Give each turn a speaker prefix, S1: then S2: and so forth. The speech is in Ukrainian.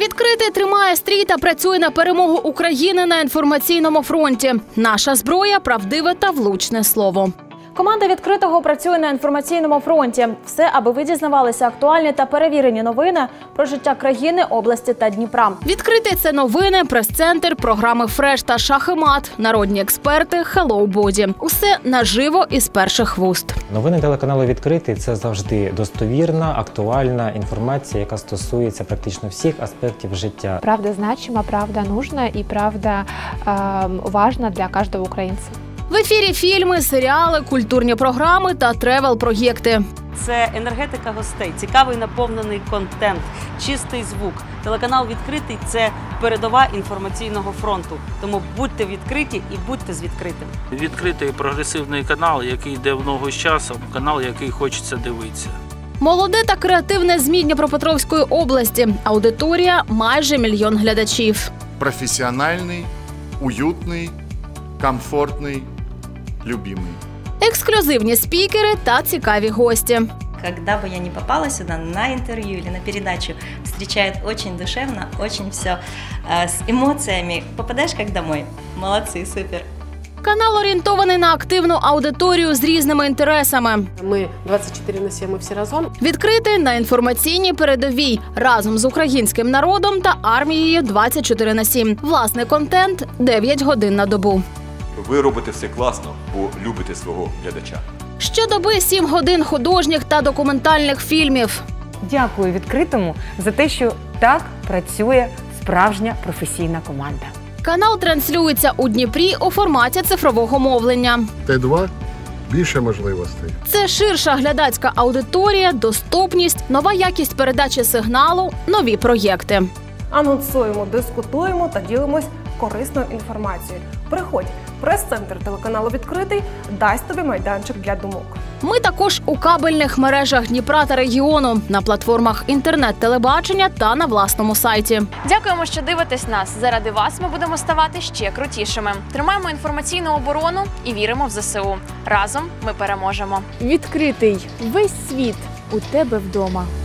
S1: Відкритий тримає стрій та працює на перемогу України на інформаційному фронті. Наша зброя – правдиве та влучне слово. Команда «Відкритого» працює на інформаційному фронті. Все, аби ви дізнавалися актуальні та перевірені новини про життя країни, області та Дніпра. «Відкритий» – це новини, прес-центр, програми «Фреш» та «Шах і мат», народні експерти, «Хеллоу Боді». Усе наживо із перших вуст.
S2: Новини телеканалу «Відкритий» – це завжди достовірна, актуальна інформація, яка стосується практично всіх аспектів життя.
S3: Правда значима, правда нужна і правда важна для кожного українця.
S1: В ефірі фільми, серіали, культурні програми та тревел-проєкти.
S4: Це енергетика гостей, цікавий наповнений контент, чистий звук. Телеканал «Відкритий» – це передова інформаційного фронту. Тому будьте відкриті і будьте з відкритим.
S5: Відкритий прогресивний канал, який йде в ногу з часом, канал, який хочеться дивитися.
S1: Молоде та креативне ЗМІ Дніпропетровської області. Аудиторія – майже 1 мільйон глядачів.
S6: Професіональний, уютний, комфортний, любимый.
S1: Ексклюзивні спікери та цікаві гості.
S7: Когда бы я не попала сюда на интервью или на передачу, встречают очень душевно, очень все с эмоциями. Попадаешь как домой. Молодцы, супер.
S1: Канал орієнтований на активну аудиторію з різними інтересами.
S8: Ми 24/7, ми всі разом.
S1: Відкритий на інформаційній передовій разом з українським народом та армією 24/7. Власний контент 9 годин на добу.
S9: Ви робите все класно, бо любите свого глядача.
S1: Щодоби 7 годин художніх та документальних фільмів.
S10: Дякую «Відкритому» за те, що так працює справжня професійна команда.
S1: Канал транслюється у Дніпрі у форматі цифрового мовлення.
S6: Т2 – більше можливостей.
S1: Це ширша глядацька аудиторія, доступність, нова якість передачі сигналу, нові проєкти.
S11: Анонсуємо, дискутуємо та ділимось корисною інформацією. Приходь, прес-центр телеканалу «Відкритий» дасть тобі майданчик для думок.
S1: Ми також у кабельних мережах Дніпра та регіону, на платформах інтернет-телебачення та на власному сайті.
S12: Дякуємо, що дивитесь нас. Заради вас ми будемо ставати ще крутішими. Тримаємо інформаційну оборону і віримо в ЗСУ. Разом ми переможемо.
S3: Відкритий. Весь світ у тебе вдома.